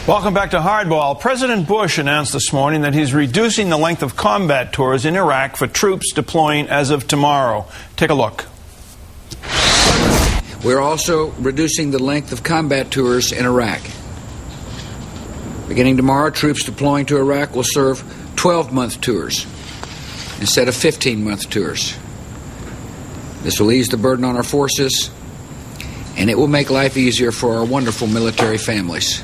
Welcome back to Hardball. President Bush announced this morning that he's reducing the length of combat tours in Iraq for troops deploying as of tomorrow. Take a look. We're also reducing the length of combat tours in Iraq. Beginning tomorrow, troops deploying to Iraq will serve 12-month tours instead of 15-month tours. This will ease the burden on our forces, and it will make life easier for our wonderful military families.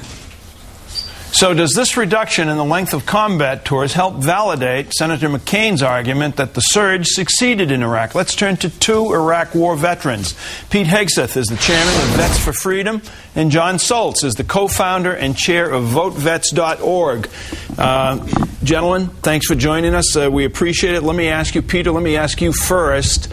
So does this reduction in the length of combat tours help validate Senator McCain's argument that the surge succeeded in Iraq? Let's turn to two Iraq War veterans. Pete Hegseth is the chairman of Vets for Freedom, and John Soltz is the co-founder and chair of VoteVets.org. Gentlemen, thanks for joining us. We appreciate it. Let me ask you, Peter, let me ask you first.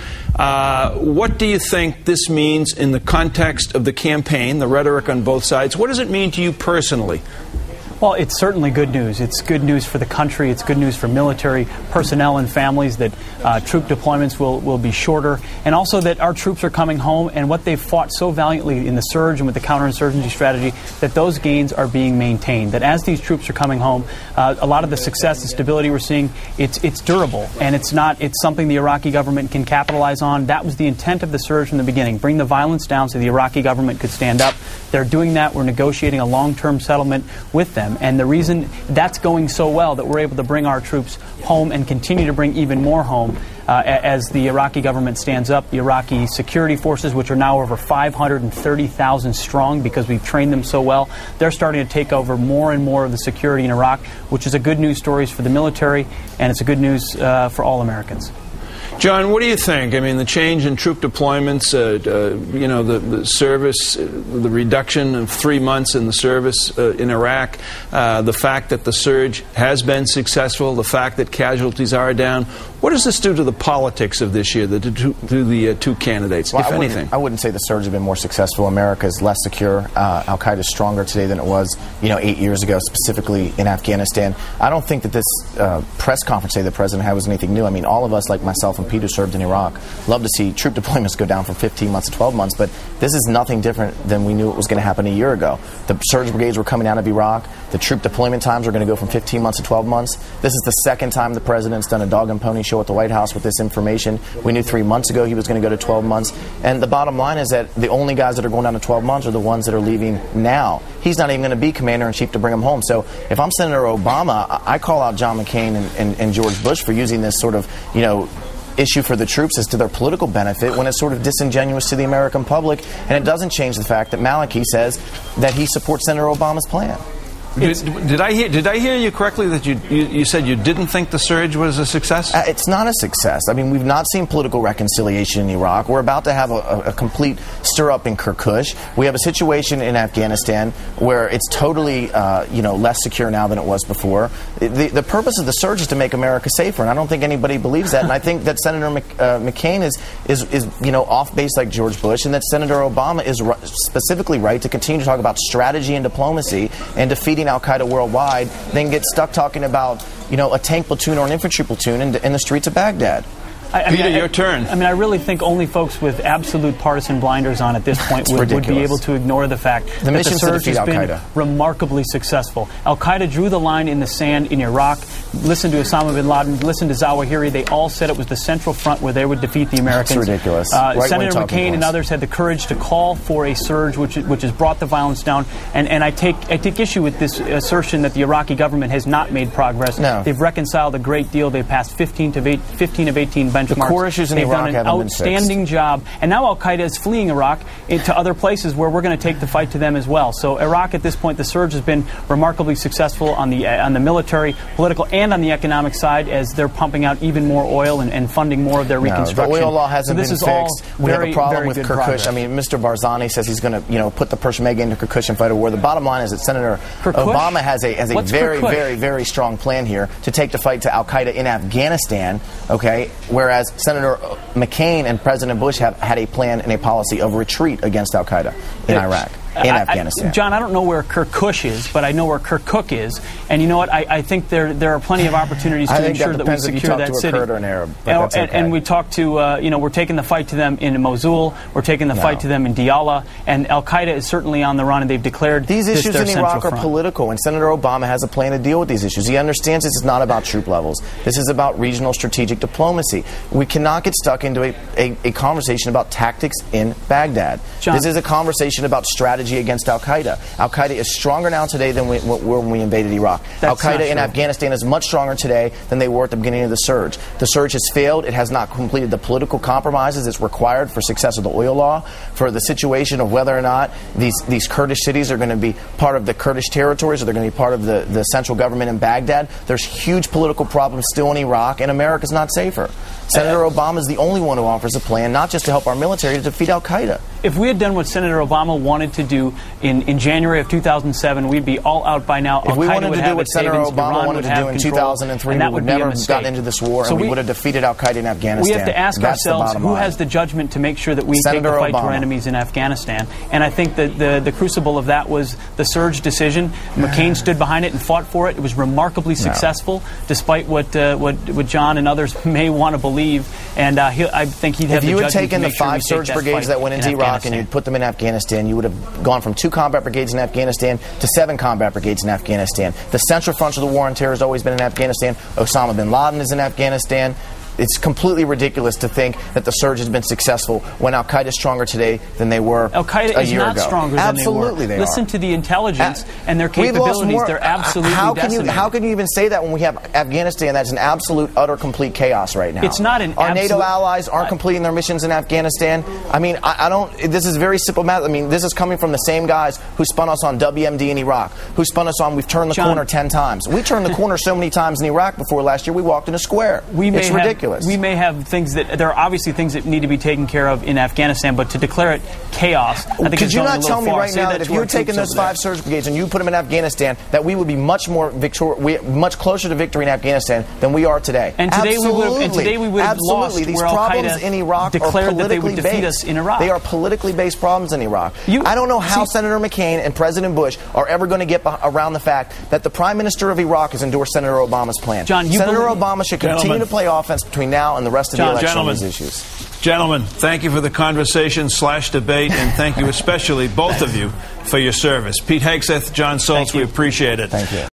What do you think this means in the context of the campaign, the rhetoric on both sides? What does it mean to you personally? Well, it's certainly good news. It's good news for the country. It's good news for military personnel and families that troop deployments will be shorter, and also that our troops are coming home, and what they've fought so valiantly in the surge and with the counterinsurgency strategy, that those gains are being maintained. That as these troops are coming home, a lot of the success and stability we're seeing, it's durable, and it's something the Iraqi government can capitalize on. That was the intent of the surge from the beginning. Bring the violence down so the Iraqi government could stand up. They're doing that. We're negotiating a long-term settlement with them. And the reason that's going so well, that we're able to bring our troops home and continue to bring even more home as the Iraqi government stands up, the Iraqi security forces, which are now over 530,000 strong because we've trained them so well, they're starting to take over more and more of the security in Iraq, which is a good news story for the military, and it's a good news for all Americans. John, what do you think? I mean, the change in troop deployments, you know, the service, the reduction of 3 months in the service in Iraq, the fact that the surge has been successful, the fact that casualties are down. What does this do to the politics of this year, to the two candidates, well, if anything? I wouldn't say the surge has been more successful. America is less secure. Al-Qaeda is stronger today than it was, 8 years ago, specifically in Afghanistan. I don't think that this press conference today the president had was anything new. I mean, all of us, like myself and Peter, served in Iraq, love to see troop deployments go down from 15 months to 12 months, but this is nothing different than we knew it was going to happen a year ago. The surge brigades were coming out of Iraq. The troop deployment times are going to go from 15 months to 12 months. This is the second time the president's done a dog and pony show at the White House with this information. We knew 3 months ago he was going to go to 12 months. And the bottom line is that the only guys that are going down to 12 months are the ones that are leaving now. He's not even going to be commander-in-chief to bring them home. So if I'm Senator Obama, I call out John McCain and George Bush for using this sort of, issue for the troops as to their political benefit when it's sort of disingenuous to the American public, and it doesn't change the fact that Maliki says that he supports Senator Obama's plan. Did I hear you correctly that you said you didn't think the surge was a success? It's not a success. I mean, we've not seen political reconciliation in Iraq. We're about to have a complete stir-up in Kirkuk. We have a situation in Afghanistan where it's totally, less secure now than it was before. The purpose of the surge is to make America safer, and I don't think anybody believes that. And I think that Senator McCain is off base like George Bush, and that Senator Obama is specifically right to continue to talk about strategy and diplomacy and defeating Al-Qaeda worldwide, then get stuck talking about, a tank platoon or an infantry platoon in the streets of Baghdad. Peter, your turn. I I really think only folks with absolute partisan blinders on at this point would be able to ignore the fact that the surge has been remarkably successful. Al-Qaeda drew the line in the sand in Iraq. Listen to Osama bin Laden, listen to Zawahiri. They all said it was the Central Front where they would defeat the Americans. It's ridiculous. Senator McCain and others had the courage to call for a surge which has brought the violence down. And I take issue with this assertion that the Iraqi government has not made progress. No. They've reconciled a great deal. They've passed 15 of 18 benchmarks. The core issues in Iraq They've done an outstanding job. And now Al-Qaeda is fleeing Iraq into other places where we're going to take the fight to them as well. So Iraq at this point, the surge has been remarkably successful on the military, political, and on the economic side as they're pumping out even more oil and funding more of their reconstruction. The oil law hasn't been fixed. We have a problem with Kirkuk. Progress. I mean, Mr. Barzani says he's going to, put the Peshmerga into Kirkuk and fight a war. The bottom line is that Senator Obama has a very, very, very strong plan here to take the fight to Al-Qaeda in Afghanistan, okay, whereas Senator McCain and President Bush have had a plan and a policy of retreat against Al-Qaeda in Iraq. in Afghanistan. John, I don't know where Kirk Kush is, but I know where Kirk Cook is. And you know what? I think there are plenty of opportunities to ensure that we secure that city. Kurd or an Arab, but that's okay. And we talked to, we're taking the fight to them in Mosul. We're taking the fight to them in Diyala. And Al-Qaeda is certainly on the run, and they've declared these issues in Iraq are front. political, and Senator Obama has a plan to deal with these issues. He understands this is not about troop levels. This is about regional strategic diplomacy. We cannot get stuck into a conversation about tactics in Baghdad. John, this is a conversation about strategy against Al-Qaeda. Al-Qaeda is stronger now today than when we invaded Iraq. Al-Qaeda in Afghanistan is much stronger today than they were at the beginning of the surge. The surge has failed. It has not completed the political compromises that's required for success of the oil law, for the situation of whether or not these Kurdish cities are going to be part of the Kurdish territories or they're going to be part of the central government in Baghdad. There's huge political problems still in Iraq, and America's not safer. Senator Obama is the only one who offers a plan, not just to help our military, to defeat Al-Qaeda. If we had done what Senator Obama wanted to do in January of 2007, we'd be all out by now. If we wanted to do what Senator Obama wanted to do in 2003, we would never have gotten into this war, and we would have defeated Al-Qaeda in Afghanistan. We have to ask ourselves who has the judgment to make sure that we take the fight to our enemies in Afghanistan. And I think that the crucible of that was the surge decision. McCain stood behind it and fought for it. It was remarkably successful, despite what John and others may want to believe. And I think he'd have the judgment to make sure we take that fight. If you had taken the 5 surge brigades that went into Iraq and you'd put them in Afghanistan, you would have gone from 2 combat brigades in Afghanistan to 7 combat brigades in Afghanistan. The central front of the war on terror has always been in Afghanistan. Osama bin Laden is in Afghanistan. It's completely ridiculous to think that the surge has been successful when Al-Qaeda is stronger today than they were a year ago. Al-Qaeda is not stronger than they were. Absolutely they are. Listen to the intelligence and their capabilities. They're absolutely decimated. How can you even say that when we have Afghanistan that's an absolute, utter, complete chaos right now? It's not an Our NATO allies aren't completing their missions in Afghanistan. I mean, I don't... This is very simple math. I mean, this is coming from the same guys who spun us on WMD in Iraq, who spun us on we've turned the corner 10 times. We turned the corner so many times in Iraq before last year we walked in a square. It's ridiculous. We may have things that there are obviously things that need to be taken care of in Afghanistan, but to declare it chaos, I think could you not tell me right now that if you had taken those 5 surge brigades and you put them in Afghanistan, that we would be much closer to victory in Afghanistan than we are today? And today we would have lost. These problems in Iraq are politically based. They are politically based problems in Iraq. I don't know how Senator McCain and President Bush are ever going to get around the fact that the Prime Minister of Iraq has endorsed Senator Obama's plan. John, Senator Obama should continue to play offense between now and the rest of the election on these issues. Gentlemen, thank you for the conversation/debate, and thank you especially, both of you, for your service. Pete Hegseth, John Soltz, we appreciate it. Thank you.